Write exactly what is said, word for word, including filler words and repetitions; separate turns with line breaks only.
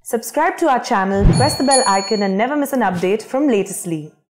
Subscribe to our channel, press the bell icon and never miss an update from Latestly.